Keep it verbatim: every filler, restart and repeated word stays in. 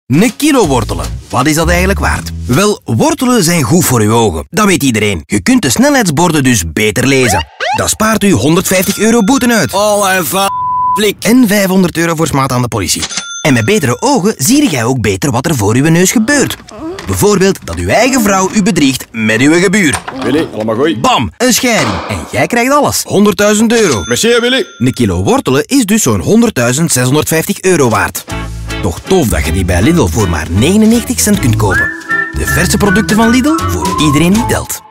Een kilo wortelen. Wat is dat eigenlijk waard? Wel, wortelen zijn goed voor uw ogen. Dat weet iedereen. Je kunt de snelheidsborden dus beter lezen. Dat spaart u honderdvijftig euro boete uit. Oh, en va... Flik. En vijfhonderd euro voor smaad aan de politie. En met betere ogen zie jij ook beter wat er voor uw neus gebeurt. Bijvoorbeeld dat uw eigen vrouw u bedriegt met uw gebuur. Willy, allemaal gooi. Bam, een scheiding. En jij krijgt alles. honderdduizend euro. Merci, Willy. Een kilo wortelen is dus zo'n honderdduizend zeshonderdvijftig euro waard. Toch tof dat je die bij Lidl voor maar negenennegentig cent kunt kopen. De verse producten van Lidl voor iedereen die telt.